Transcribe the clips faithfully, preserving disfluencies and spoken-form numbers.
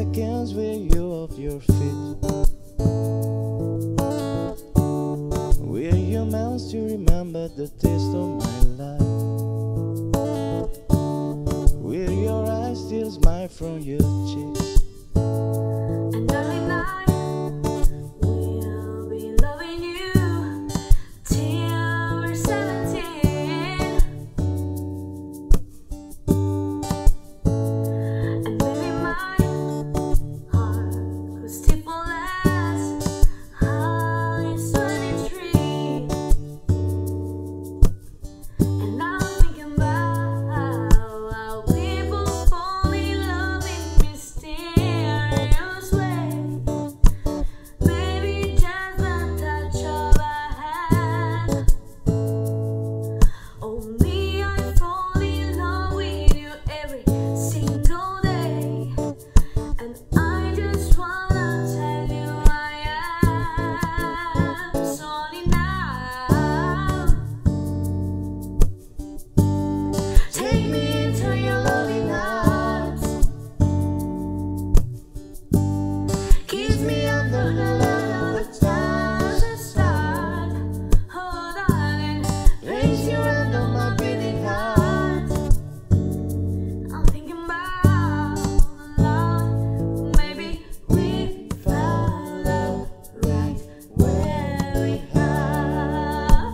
can't wear you off your feet. We're humans to remember the taste of my life. Will your eyes still smile from your cheeks? And darling, I will be loving you till we're seventeen. And baby, my heart could stipple as high as twenty-three. And I'm thinking about how people fall in love in mysterious ways. Maybe just a touch of a hand. Only I fall in love with you every single day. And I just wanna tell you I am sorry now. Take me into your loving arms. Kiss me under the light of the stars that start. Oh, darling, place your hand on my beating heart. I'm thinking about love. Maybe we found love right where we are.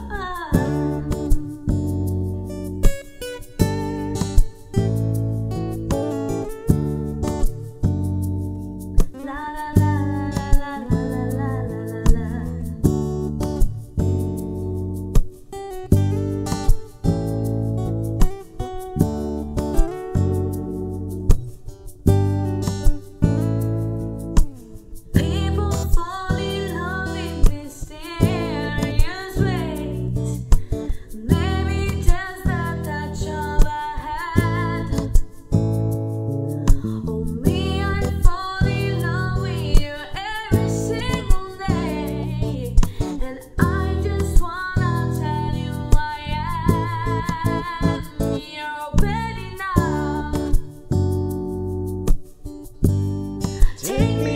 La la la la la la la la la. People fall in love in mysterious ways. Maybe just a touch of a hand. Oh, me, I fall in love with you every single day. And I just wanna tell you I am your baby now. Take me